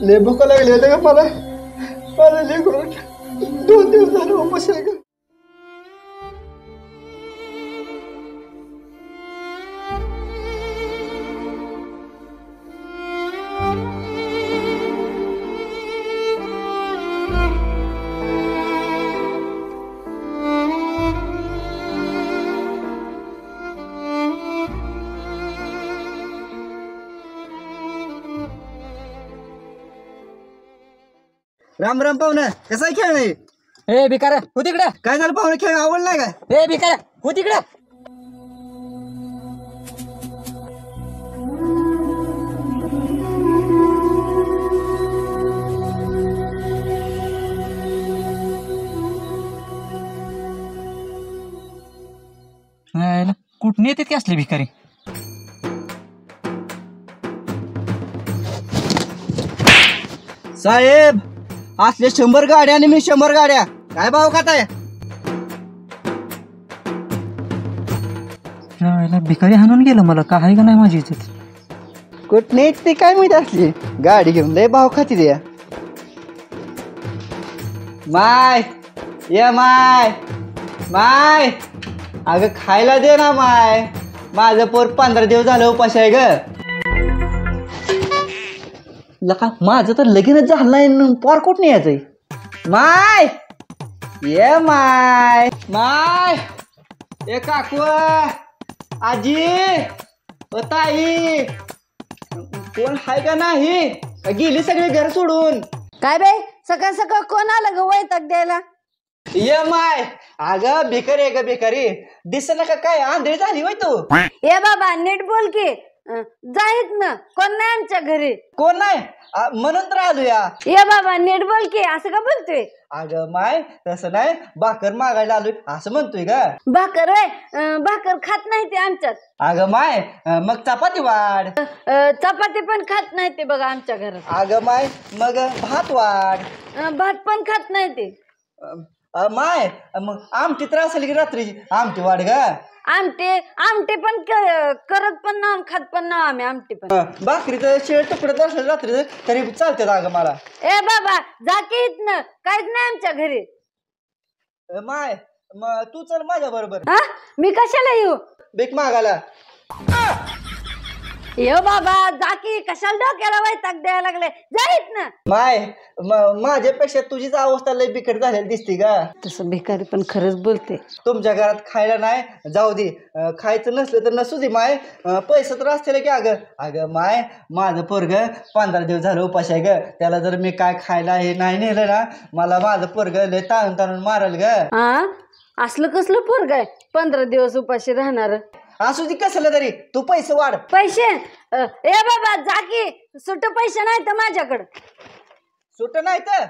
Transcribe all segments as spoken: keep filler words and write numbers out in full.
लय भूक लागली का मला मला लेकरू दोन दिवस झाले उपास आहे का राम राम पाहुणं कसा खेळ नाही ए भिकार हो तिकडे काय झालं पाहुणं खेळ आवडलाय का ए भिकार हो तिकडे कुठून येते की असले भिकारी साहेब असले शंभर गाड्या आणि मी शंभर गाड्या काय भाव खाताय भिकारी हाणून गेलं मला का आहे का नाही माझी इज्जत कुठने ते काय माहिती असली गाडी घेऊन लय भाव खाती द्या माय ये माय माय अगं खायला दे ना माय माझं पोर पंधरा दिवस झालं उपाशी आहे ग लका माझं तर लगीनच झालं नाही पोर कुठं यायचंय माय ये माय माय ए काकू आजी ओ ताई कोण हाय का नाही गेली सगळी घर सोडून काय बाई सकाळ सकाळ कोण आलं ग वैताग द्यायला ये माय अगं भिकारी आहे ग भिकारी दिसना का काय आंधळी झाली होय तू ये बाबा नीट बोल की जाईत ना कोण नाही आमच्या घरी कोण नाही म्हणून तर आलो या ये बाबा नीट बोल की असं का बोलतोय अगं माय तसं नाही भाकर मागायला आलोय असं म्हणतोय का भाकर आहे भाकर खात नाही ते आमच्यात अगं माय मग चपाती वाढ चपाती पण खात नाही ते बघा आमच्या घरात अगं माय मग भात वाढ भात पण खात नाही ते माय मग आमटी तर असेल की रात्रीची आमटी वाढ ग आमटे आमटे पण करत पण ना खात पण ना आम्ही आमटे पण भाकरीचं शेळ तुकडत असलं रात्रीचं तरी चालते अगं मला ए बाबा जा की इथनं काहीच नाही आमच्या घरी माय मग तू चल माझ्या बरोबर हा मी कशाला येऊ भीक मागायला यो बाबा जा की कशाला डोक्याला वैताग द्यायला लागले जाईत ना माय माझ्यापेक्षा तुझीच अवस्था लय बिकट झालेली दिसती का तसं भिकारी पण खरंच बोलते तुमच्या घरात खायला नाही जाऊ दे खायचं नसलं तर नसू दे माय पैसे तर असतील की अगं अगं माय माझं पोरग पंधरा दिवस झालं उपाशी आहे ग त्याला जर मी काय खायला हे नाही नेलं ना मला माझं पोरग लय ताणून ताणून मारल ग हा असलं कसलं पोरग आहे पंधरा दिवस उपाशी राहणार असू दे कसलं तरी तू पैसे वाढ पैसे ए बाबा जा की सुट पैसे नाही तर माझ्याकडं सुट नाही तर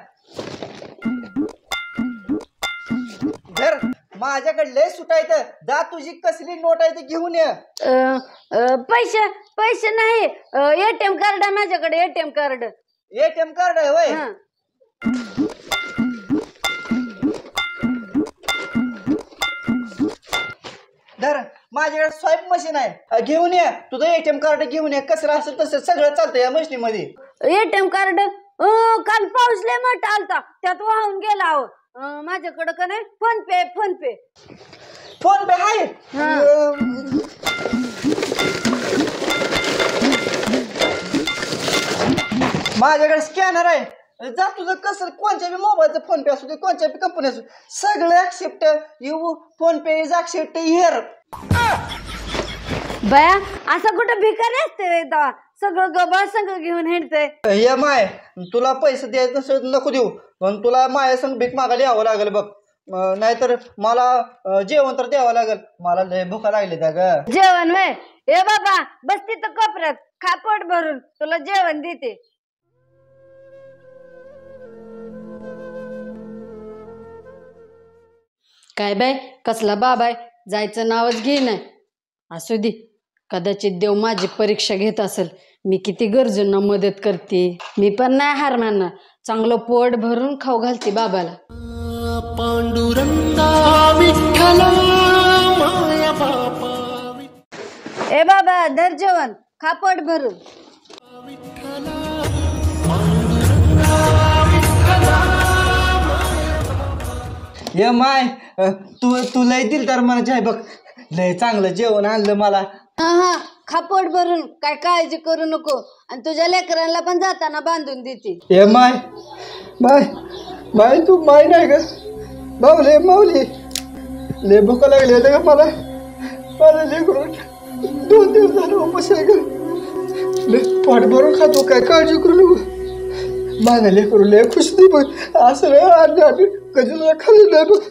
जर माझ्याकडे लय सुटायचं जा तुझी कसली नोट आहे ती घेऊन ये पैसे पैसे नाही एटीएम कार्ड आहे माझ्याकडे एटीएम कार्ड एटीएम कार्ड आहे होय धर माझ्याकडे स्वाईप मशीन आहे घेऊन ये तुझं एटीएम कार्ड घेऊन ये कसं असेल तसं सगळं चालतं या मशीन मध्ये एटीएम कार्ड काल पाऊस लय मोठा आलता त्यात वाहून गेला अहो माझ्याकडे का नाही PhonePe PhonePe PhonePe आहे माझ्याकडे स्कॅनर आहे जा तुझं कसं कोणत्या बी मोबाईलचं फोन पे असू दे कोणत्या बी कंपनी असू सगळं accept you PhonePe is accept here बया असं कुठं भिकारी असते सगळं गबाळ संग घेऊन हिंडते या माय तुला पैसे द्यायचं नसेल नको देऊ पण तुला माया संग भीक मागायला यावं लागेल बघ नाहीतर मला जेवण तर द्यावं लागेल मला लय भुका लागली त्या ग जेवण वय ए बाबा बस तिथं कोपऱ्यात खा पोट भरून तुला जेवण देते काय बाय कसला बाबाय जायचं नावच घे नाही असू दे कदाचित देव माझी परीक्षा घेत असेल मी किती गरजूंना मदत करते मी पण नाही हार मानणार चांगलं पोट भरून खाऊ घालते बाबाला पांडुरंगा विठ्ठला माया बाबा ए बाबा धर जेवण खा पोट भरून ये माय अ, तू तू लय दिलदार मनाची आहे बघ. लय चांगलं जेवण आणलं मला. हा हा खा पोट भरून, काय काळजी करू नको. आणि तुझ्या लेकरांना पण जाताना बांधून देते. ये माय माय माय तू माय नाही ग. माऊली माऊली लय भूक लागली होती का मला. मला लेकरू दोन दिवस झालं उपास आहे ग. लय पोट भरून खातो, काय काळजी करू नको. माझं लेकरू लय खुश नाही बघ. असं लय आणलं आम्ही कधी तुला खाल्लं नाही बघ.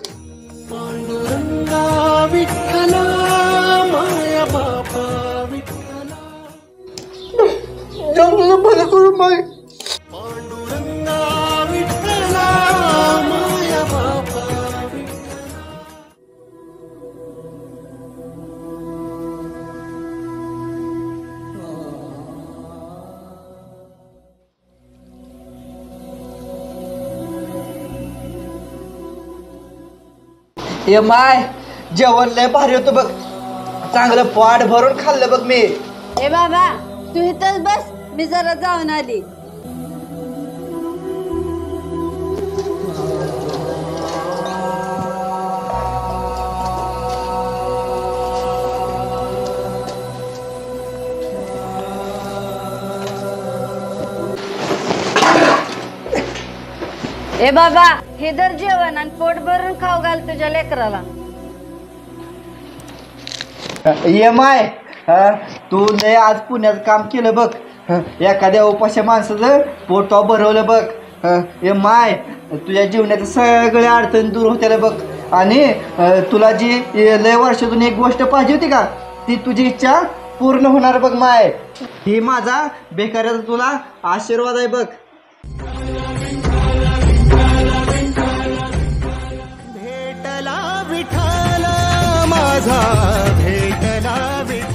जमलं बरं करू माय. ये माय जेवण लय भारी होतं बघ. चांगलं पोट भरून खाल्लं बघ मी. ए बाबा तू इथंच बस, मी जरा जाऊन आली. ए बाबा हे दर जेवण आणि पोट भरून खाऊ घाल तुझ्या लेकराला. ये माय हा, तू लय आज पुण्यात काम केलं बघ. हं, एखाद्या उपाशी माणसाचं पोटाव भरवलं बघ. हं, ये माय तुझ्या जीवनात सगळे अडचणी दूर होत्याला बघ. आणि अं, तुला जी लय वर्षातून एक गोष्ट पाहिजे होती का, ती तुझी इच्छा पूर्ण होणार बघ माय. ही माझा बेकाराचा तुला आशीर्वाद आहे बघ. भेटला विठ्ठल माझा, भेटला विठ्ठल.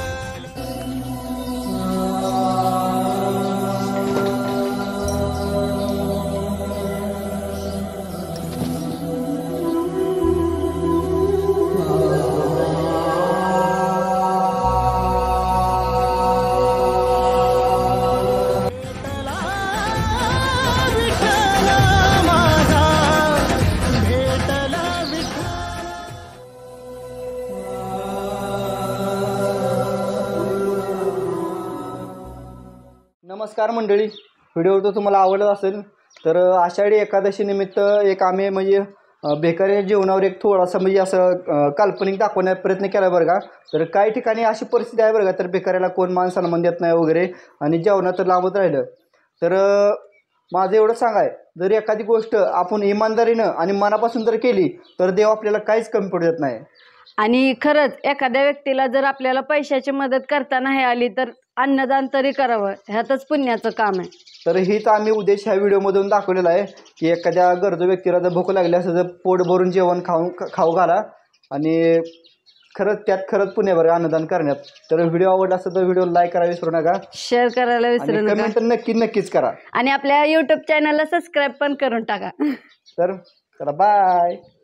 नमस्कार मंडळी, व्हिडिओ जर तुम्हाला आवडत असेल तर आषाढी एकादशी निमित्त एक आम्ही म्हणजे बेकारी जेवणावर एक थोडासा म्हणजे असं काल्पनिक दाखवण्याचा प्रयत्न केला बरं का. तर काही ठिकाणी अशी परिस्थिती आहे बरं का, तर बेकाऱ्याला कोण मान सन्मान देत नाही वगैरे आणि जेवणात तर लांबत राहिलं. तर माझं एवढं सांगाय, जर एखादी गोष्ट आपण इमानदारीनं आणि मनापासून जर केली तर देव आपल्याला काहीच कमी पडू देत नाही. आणि खरंच एखाद्या व्यक्तीला जर आपल्याला पैशाची मदत करता नाही आली तर अन्नदान तरी करावं, ह्यातच पुण्याचं काम आहे. तर हीच आम्ही उद्देश ह्या व्हिडिओमधून दाखवलेला आहे की एखाद्या गरजू व्यक्तीला जर भूक लागली असं जर पोट भरून जेवण खाऊन खाऊ घाला. आणि खरंच त्यात खरंच पुण्यावर अन्नदान करण्यात. तर व्हिडिओ आवडला असेल तर व्हिडिओ लाईक करायला विसरू नका, शेअर करायला विसरू नका, कमेंट तर नक्की नक्कीच करा. आणि आपल्या युट्यूब चॅनलला सबस्क्राईब पण करून टाका. तर चला बाय.